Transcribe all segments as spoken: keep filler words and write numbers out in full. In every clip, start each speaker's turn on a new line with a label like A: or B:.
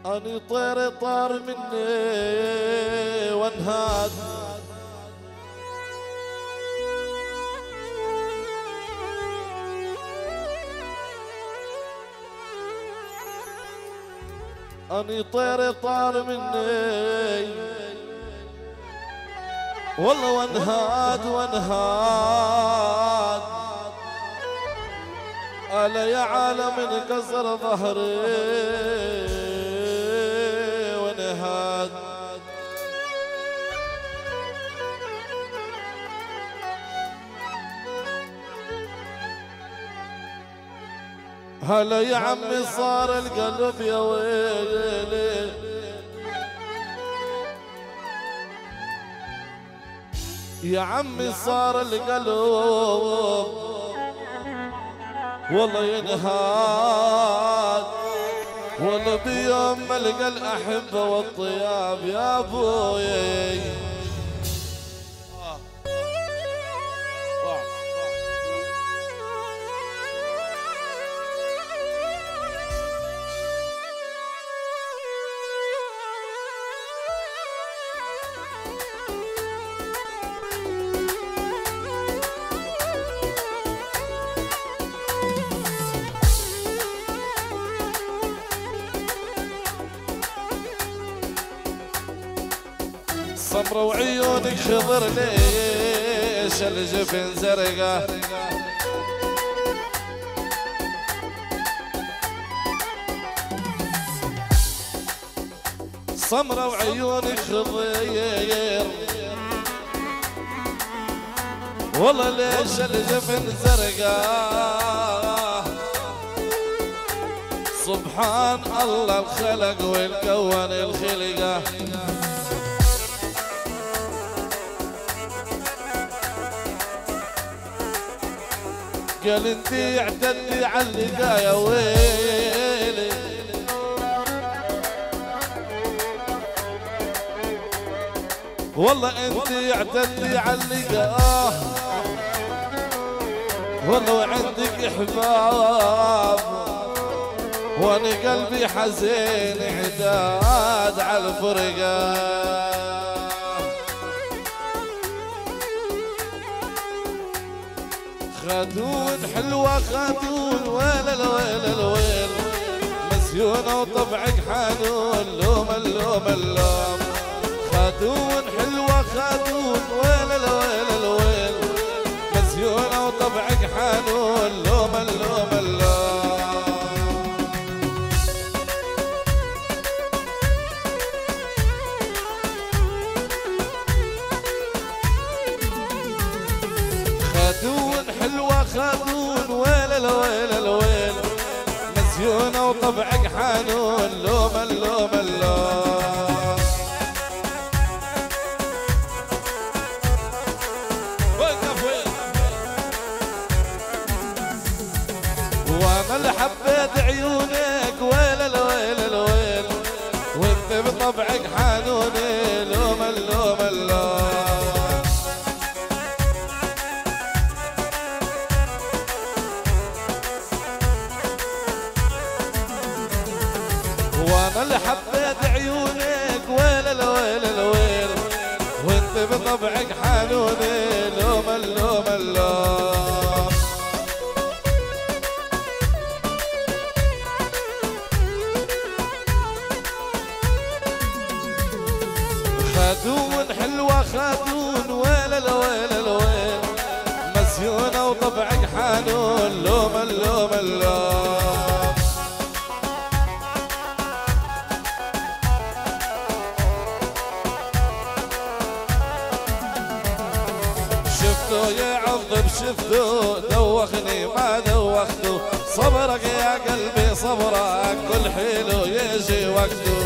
A: اني طير طار مني وانهاد اني طير طار مني والله وانهاد وانهاد ألا يا عالم انكسر ظهري وانهاد هلا يا عمي صار القلب يا ويلي يا عمي صار القلب والله ينهاد والله بيوم ما لقى الأحبة والطياب يا ابوي سمرة وعيونك خضر ليش الجبن زرقا سمرة وعيونك خضير والله ليش الجبن زرقا سبحان الله الخلق والكون الخلقه قال انتي اعتدي على اللقا يا ويلي والله انتي اعتدي على اللقا والله وعندك احباب وانا قلبي حزين عداد على الفرقه خاتون حلوة خاتون ويل الويل الويل مسيونة وطبعك حنون لوم اللوم اللوم خاتون حلوة خاتون ويل الويل الويل مسيونة وطبعك حنون لوم اللوم اللوم خاتون حلوة خاتون ويل الويل الويل مسيونة وطبعك حنون لوم اللوم اللوم وقف وانا اللي حبيت عيونك ويل الويل الويل وانت بطبعك حنوني لوم اللوم اللوم وانا اللي حبيت عيونك ويل الويل الويل وانت بطبعك حنوني لوم اللوم اللوم خاتون حلوة خاتون ويل الويل الويل مسيونة وطبعك حنون لوم اللوم اللوم شفتو يعذب شفتو دوخني ما دوختو صبرك يا قلبي صبرك كل حلو يجي وقته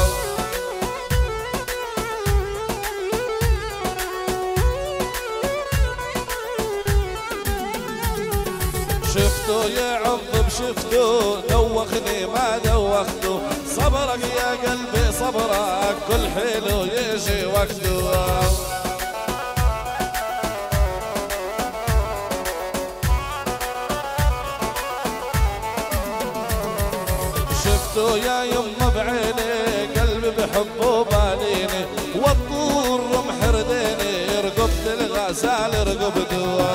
A: شفتو يعذب شفتو دوخني ما دوختو صبرك يا قلبي صبرك كل حلو يجي وقته شفتوا يا يمه بعيني قلبي بحبه باليني والطور محرديني رقبت الغزال رقبته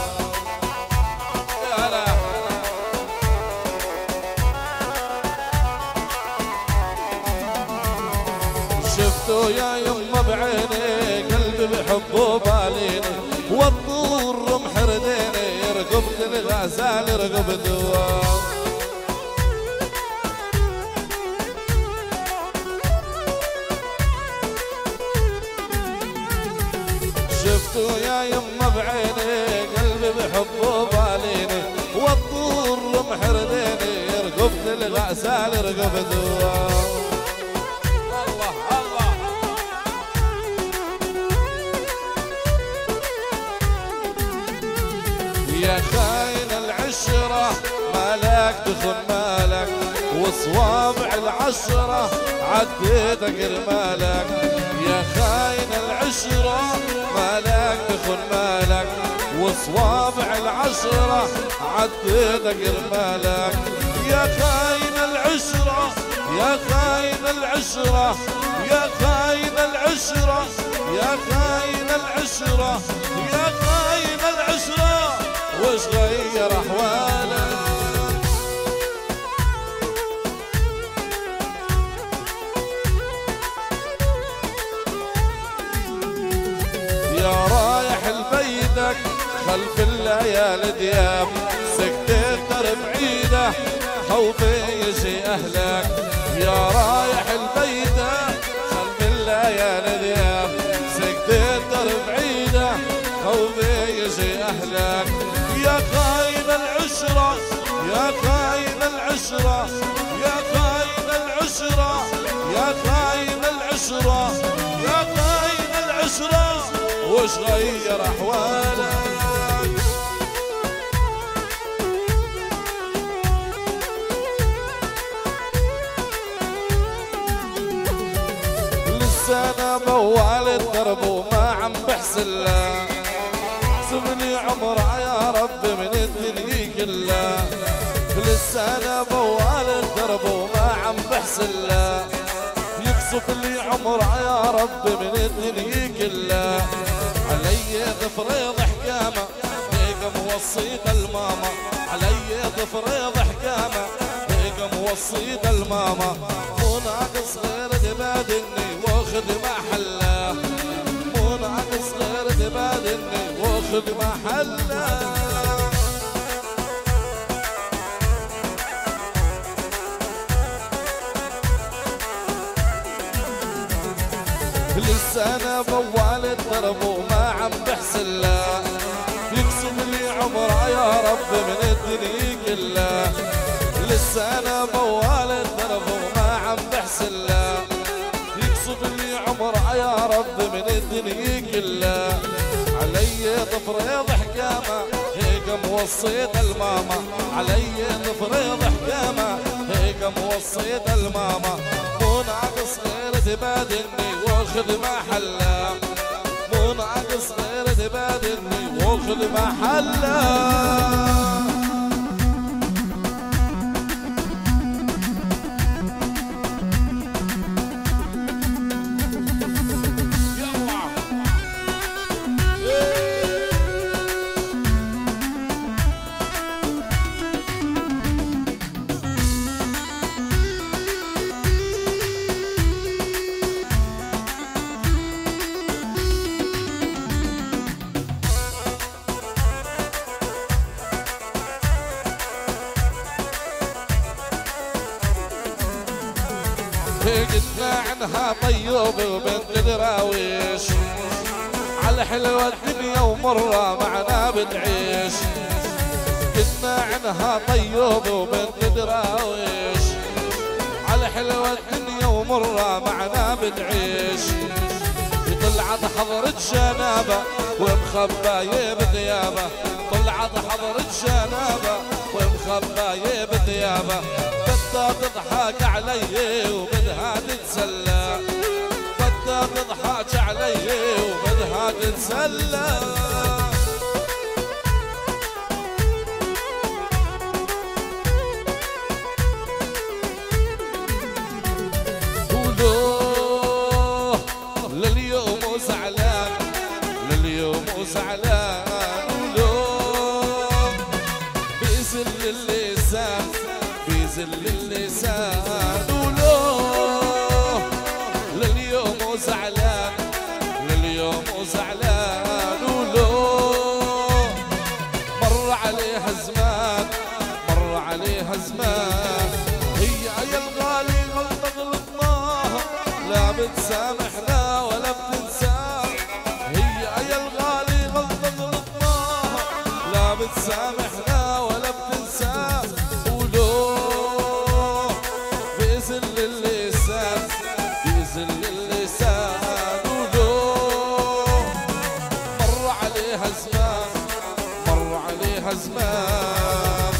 A: شفتوا يا يمه بعيني قلبي بحبه باليني والطور محرديني رقبت الغزال رقبته شفتوا يا يمه بعيني قلبي بحبه باليني والطور محرديني رقبت الغزال رقبته يا خاين العشرة مالك تخن مالك وصوابع العشرة عديتك المالك يا خاين العشرة مالك تخن مالك وصوابع العشرة عديتك المالك يا خاين العشرة يا خاين العشرة يا خاين العشرة يا خاين العشرة يا خاين العشرة وش غير احوالك يا رايح لبيتك خلف الليالي دياب سكتت درب عيده خوفي يجي اهلك يا رايح لبيتك خلف الليالي دياب سكتت درب عيده خوفي يجي اهلك يا خاين العشرة يا خاين العشرة يا خاين العشرة يا خاين العشرة يا خاين العشرة وش غير احوالك لسه انا بوال الدرب وما عم بحسن له سبني عمره يا رب من الدنيا كلها لسه انا بوال الدرب وما عم بحسن له يقصف لي عمره يا رب من الدنيا كلها علي ضفريض حكامه هيك موصيت الماما علي ضفريض حكامه هيك موصيت الماما مو ناقص غير تبادلني واخذ محله مو ناقص غير تبادلني واخذ محله لسه انا بوال الدرب وما عم بحسن له يقسم لي عمره يا رب من الدنيا كلها لسه انا بوال الدرب وما عم بحسن له يقسم لي عمره يا رب من الدنيا كلها علي ضفريض حكامه هيك موصيت الماما علي ضفريض حكامه هيك موصيت الماما مو ناقص غير تبادلني واخذ محله مو ناقص غير تبادلني واخذ محله قلنا عنها طيوبة وبنت دراويش على حلوة الدنيا ومرة معنا بتعيش قلنا عنها طيوبة وبنت دراويش على حلوة الدنيا ومرة معنا بتعيش طلعت حضرة جنابة ومخباية بثيابة طلعت حضرة جنابة ومخباية بثيابة بدها تضحك علي وبدها تتسلى بدها تضحك علي وبدها تتسلى بيزل اللسان ولو لليوم وزعلان لليوم وزعلان ولو مر عليها زمان مر عليها زمان هي يا الغالي غلطة غلطناها لا بتسامحنا ولا بتنساها هي يا الغالي غلطة غلطناها لا بتسامحنا ولا بتنساها ولو بيزل اللسان بيزل اللسان ولو مر عليها زمان مر عليها زمان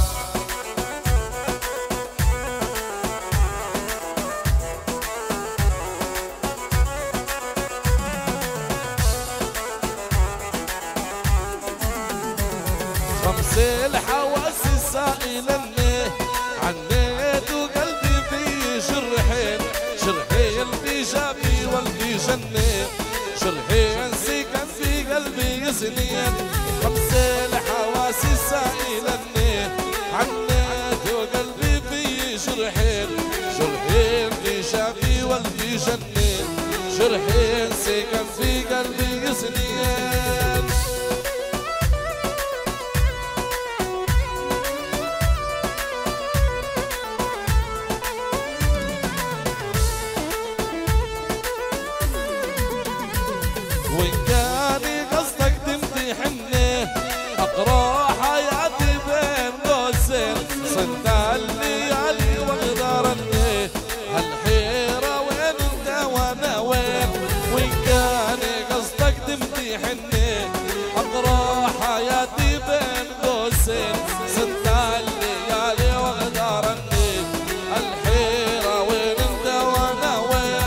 A: خمس الحواس سائلني عنيت وقلبي في جرحين جرحين في جابي والبي جني جرحين سكن في قلبي سنين خمس الحواس سائلني عنيت وقلبي في جرحين جرحين في جابي والبي جني جرحين سكن في قلبي سنين وإن كان قصدك تمتحني أقرأ حياتي بين قوسين صنت الليالي واغدرني هالحيرة وين انت وانا وين وإن كان قصدك تمتحني أقرأ حياتي بين قوسين صنت الليالي واغدرني هالحيرة وين انت وانا وين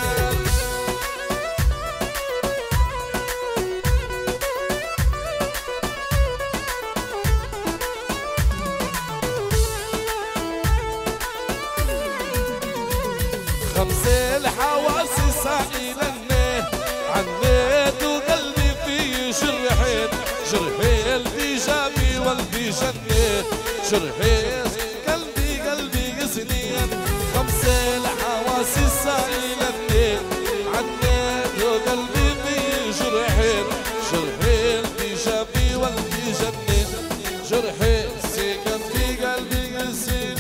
A: خمس الحواس سائلني عنيت وقلبي في جرحين جرحين في جابي والبي جني جرحين قلبي قلبي سنين خمس الحواس سائلني عنيت وقلبي في جرحين جرحين في جابي والبي جني جرحين سكن في قلبي سنين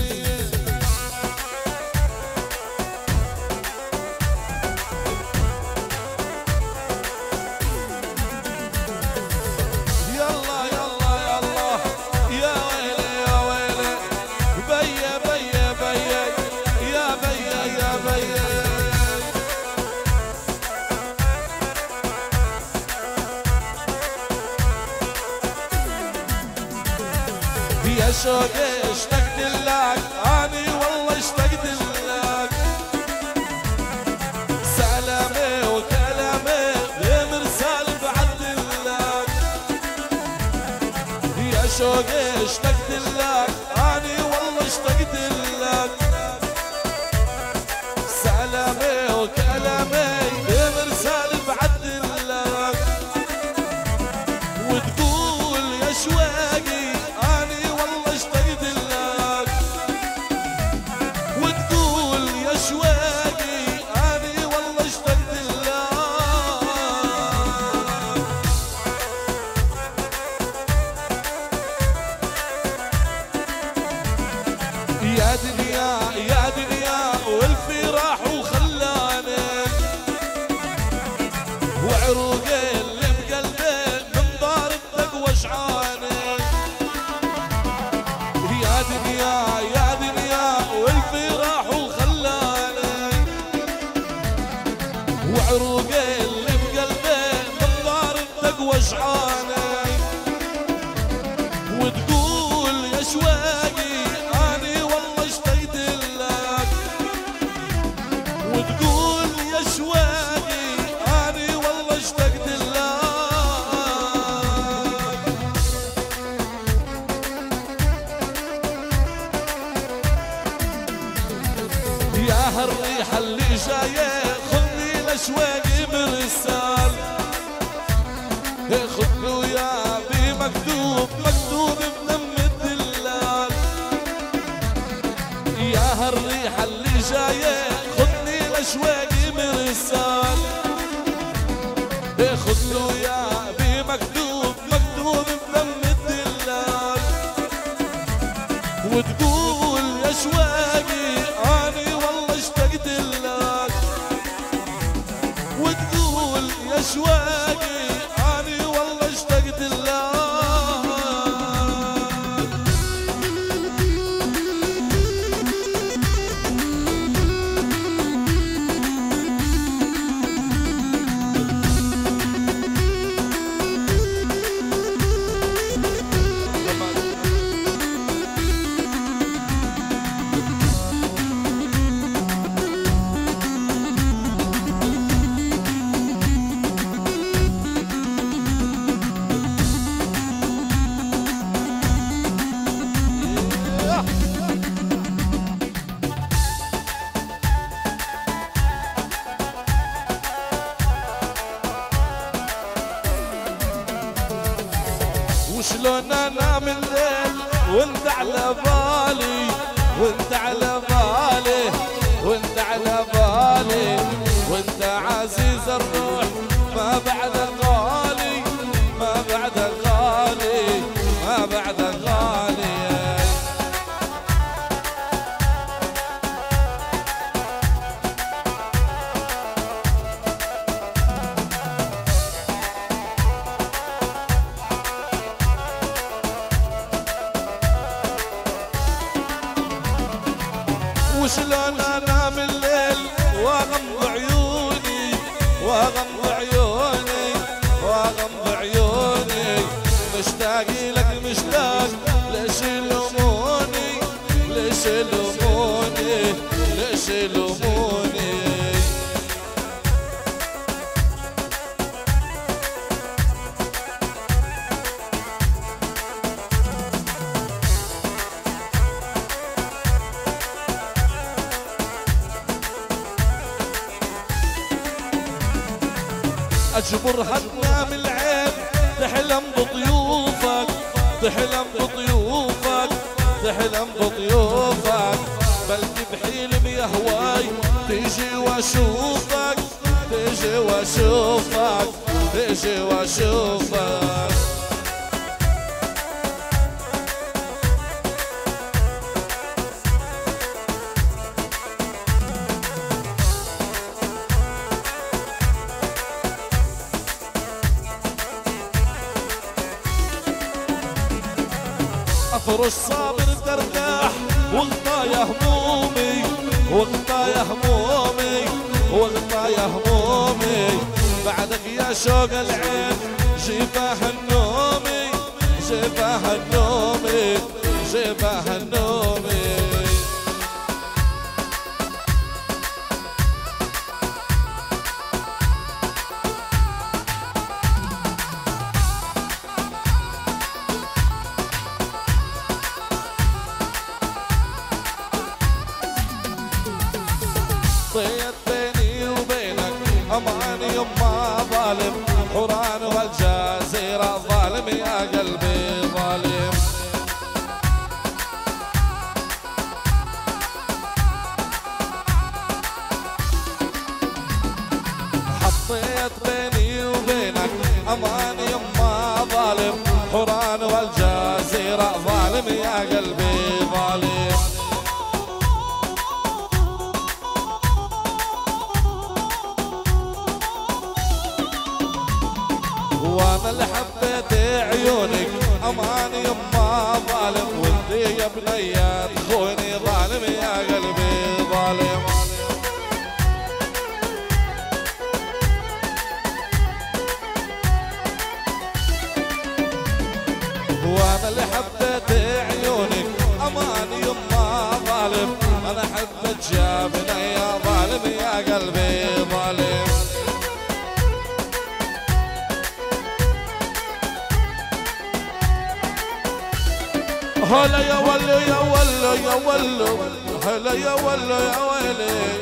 A: يا شوقي اشتقت لك اني والله اشتقت لك سلامي وكلامي بمرسال بعد لك يا شوقي اشتقت لك اني والله اشتقت لك سلامي وكلامي بمرسال بعد لك وتقول يا شواقي اشتقت لك وتقول يا شواقي اني والله اشتقت لك يا دنيا يا دنيا والفراح وخلاني وعروقي اللي بقلبي من دار التقوى شعاني يا دنيا يا دنيا والفراح وخلاني وعروقي اللي بقلبي من دار التقوى شعاني وتقول يا شواقي اني والله اشتقت لك وتقول يا شواقي اني والله اشتقت لك يا هالريحة اللي جاية خذني لشواقي مرسال خذني ويا بي مكتوب مكتوب بدم الدلال يا يا هالريحة اللي جاية خذني لشواقي مرسال، خذ له يا بمكتوب مكتوب بدم الدلال، وتقول يا شواقي اني والله اشتقت لك، وتقول يا شواقي اني والله اشتقت لك. وشلون انام الليل وانت على بالي، وانت على بالي، وانت على بالي، وانت عزيز الروح ما بعد غالي، ما بعد غالي، ما بعد غالي. وشلون انام الليل واغمض عيوني، واغمض عيوني، واغمض عيوني، مشتاق لك مشتاق، ليش يلوموني، ليش يلوموني، ليش يلوموني. اجبر هتنام العين تحلم بضيوفك، تحلم بضيوفك، تحلم بضيوفك، بلكي بحلم يا هواي تيجي واشوفك، تيجي واشوفك، تيجي واشوفك. افرش صابر ترتاح واغطى يا همومي، واغطى يا همومي، واغطى يا همومي، بعدك يا شوق العين جفاه النومي، جفاه النومي، جفاه النومي. طيت بيني وبينك امان يما ظالم، حوران والجزيرة ظالم يا قلبي ظالم. حطيت بيني وبينك امان يما ظالم، حوران والجزيرة ظالم يا قلبي ظالم. وانا اللي حبيت عيونك امان يما ظالم، وانتي يا بنية تخوني ظالم يا قلبي ظالم. وانا اللي حبيت عيونك امان يما ظالم، انا حبيت يا بنية ظالم يا قلبي ظالم. هلا يا ولو يا ولو يا ولو، هلا يا ولو يا ويلي.